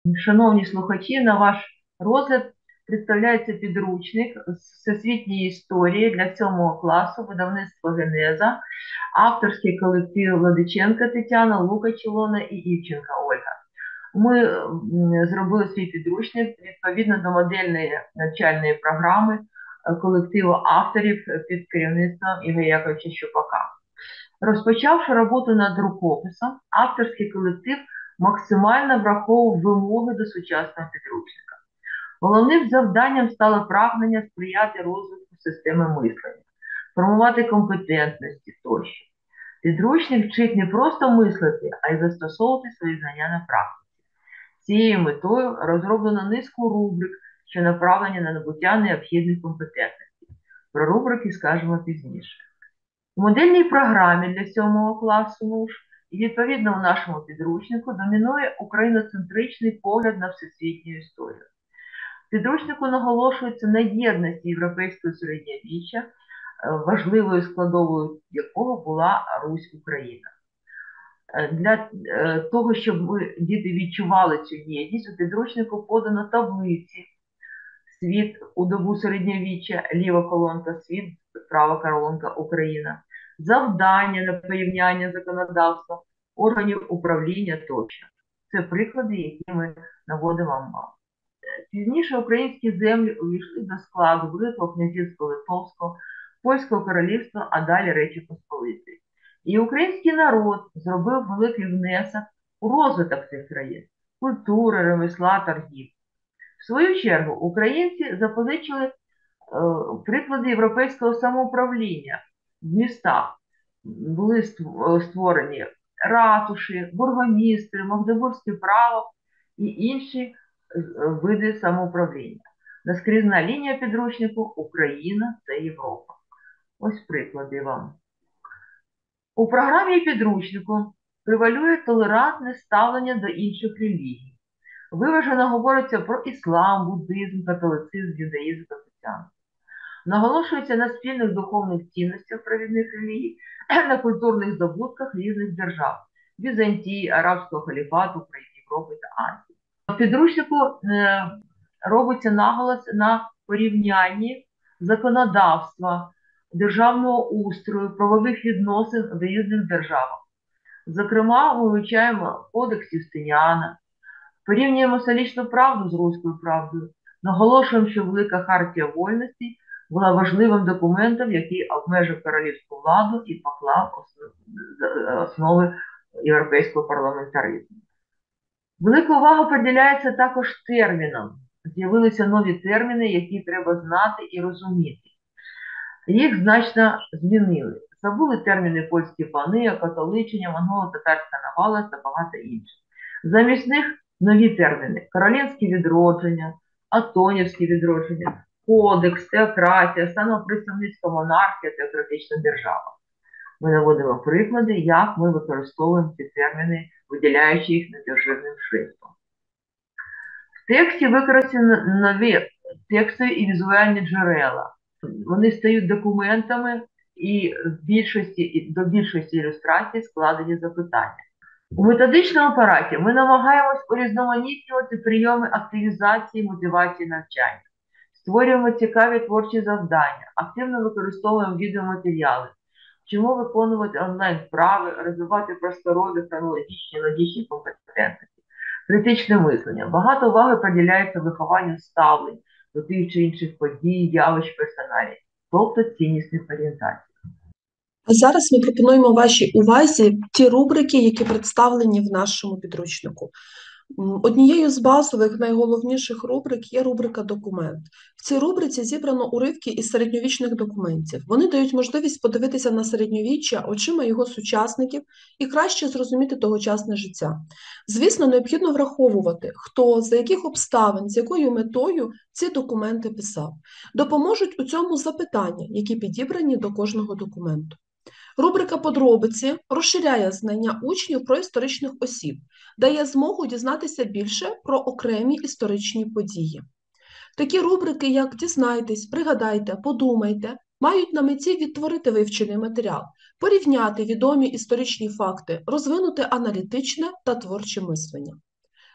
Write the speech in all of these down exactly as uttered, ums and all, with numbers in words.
Шановні слухачі, на ваш розгляд представляється підручник з всесвітньої історії для сьомого класу, видавництво «Генеза», авторський колектив Владиченка Тетяна, Лукач Ілона і Івченка Ольга. Ми зробили свій підручник відповідно до модельної навчальної програми колективу авторів під керівництвом Ігоря Яковлевича Щупака. Розпочавши роботу над рукописом, авторський колектив максимально враховував вимоги до сучасного підручника. Головним завданням стало прагнення сприяти розвитку системи мислення, формувати компетентності тощо. Підручник вчить не просто мислити, а й застосовувати свої знання на практиці. Цією метою розроблено низку рубрик, що направлені на набуття необхідних компетентностей. Про рубрики скажемо пізніше. У модельній програмі для сьомого класу МУШ і відповідно у нашому підручнику домінує україноцентричний погляд на всесвітню історію. В підручнику наголошується на єдності європейського середньовіччя, важливою складовою якого була Русь-Україна. Для того, щоб ми, діти, відчували цю єдність, у підручнику подано таблиці «Світ у добу середньовіччя», ліва колонка «Світ», права колонка «Україна», завдання на порівняння законодавства, органів управління тощо. Це приклади, які ми наводимо вам. Пізніше українські землі увійшли до складу Великого князівства Литовського, Польського королівства, а далі Речі Посполитої. І український народ зробив великий внесок у розвиток цих країн – культури, ремесла, торгів. В свою чергу українці запозичили е, приклади європейського самоуправління в містах. Були створені ратуші, бургомістри, магдебурзьке право і інші види самоуправління. Наскрізна лінія підручнику «Україна – це Європа». Ось приклади вам. У програмі підручнику превалює толерантне ставлення до інших релігій. Виважено говориться про іслам, буддизм, католицизм, юдаїзм та християнство. Наголошується на спільних духовних цінностях провідних релігій, на культурних здобутках різних держав – Візантії, Арабського халіфату, країн Європи та Азії. В підручнику е, робиться наголос на порівнянні законодавства, державного устрою, правових відносин в різних державах. Зокрема, ми вивчаємо Кодекс Юстиніана, порівнюємо столічну правду з руською правдою, наголошуємо, що Велика хартія вольностей була важливим документом, який обмежив королівську владу і поклав основи європейського парламентаризму. Велика увага приділяється також термінам. З'явилися нові терміни, які треба знати і розуміти. Їх значно змінили. Забули терміни польські пани, католичення, монголо-татарська навала та багато інших. Замість них нові терміни – королівське відродження, атонівське відродження, кодекс, теократія, самопредставницька монархія, теократична держава. Ми наводимо приклади, як ми використовуємо ці терміни, виділяючи їх недержавним шрифтом. В тексті використані нові текстові і візуальні джерела. Вони стають документами і в більшості, до більшості ілюстрацій складені запитання. У методичному апараті ми намагаємось урізноманітнювати прийоми активізації, мотивації навчання. Створюємо цікаві творчі завдання, активно використовуємо відеоматеріали, вчимо виконувати онлайн-вправи, розвивати просторові, хронологічні, логічні компетентності, критичне мислення. Багато уваги приділяється вихованню ставлень до тих чи інших подій, явищ, персоналів, тобто ціннісних орієнтацій. А зараз ми пропонуємо вашій увазі ті рубрики, які представлені в нашому підручнику. Однією з базових, найголовніших рубрик є рубрика «Документ». В цій рубриці зібрано уривки із середньовічних документів. Вони дають можливість подивитися на середньовіччя очима його сучасників і краще зрозуміти тогочасне життя. Звісно, необхідно враховувати, хто, за яких обставин, з якою метою ці документи писав. Допоможуть у цьому запитання, які підібрані до кожного документу. Рубрика «Подробиці» розширяє знання учнів про історичних осіб, дає змогу дізнатися більше про окремі історичні події. Такі рубрики, як «Дізнайтесь», «Пригадайте», «Подумайте» мають на меті відтворити вивчений матеріал, порівняти відомі історичні факти, розвинути аналітичне та творче мислення.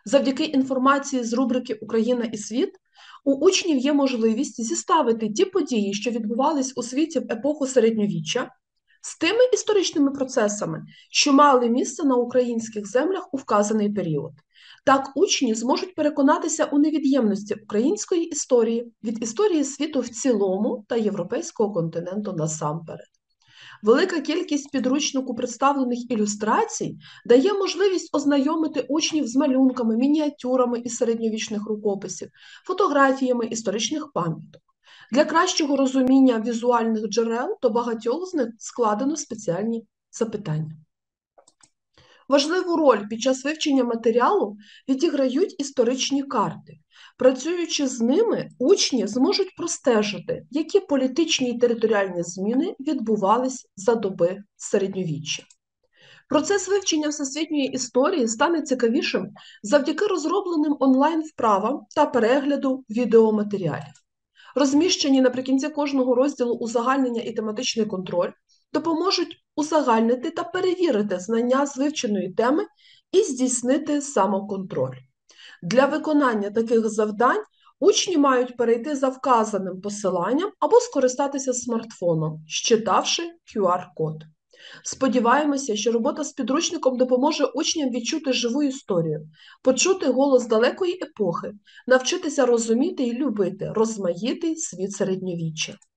Завдяки інформації з рубрики «Україна і світ» у учнів є можливість зіставити ті події, що відбувались у світі в епоху середньовіччя, з тими історичними процесами, що мали місце на українських землях у вказаний період. Так учні зможуть переконатися у невід'ємності української історії від історії світу в цілому та європейського континенту насамперед. Велика кількість підручнику представлених ілюстрацій дає можливість ознайомити учнів з малюнками, мініатюрами із середньовічних рукописів, фотографіями історичних пам'яток. Для кращого розуміння візуальних джерел до багатьох з них складено спеціальні запитання. Важливу роль під час вивчення матеріалу відіграють історичні карти. Працюючи з ними, учні зможуть простежити, які політичні і територіальні зміни відбувались за доби середньовіччя. Процес вивчення всесвітньої історії стане цікавішим завдяки розробленим онлайн-вправам та перегляду відеоматеріалів. Розміщені наприкінці кожного розділу узагальнення і тематичний контроль допоможуть узагальнити та перевірити знання з вивченої теми і здійснити самоконтроль. Для виконання таких завдань учні мають перейти за вказаним посиланням або скористатися смартфоном, щитавши кю ар-код. Сподіваємося, що робота з підручником допоможе учням відчути живу історію, почути голос далекої епохи, навчитися розуміти і любити розмаїтий світ середньовіччя.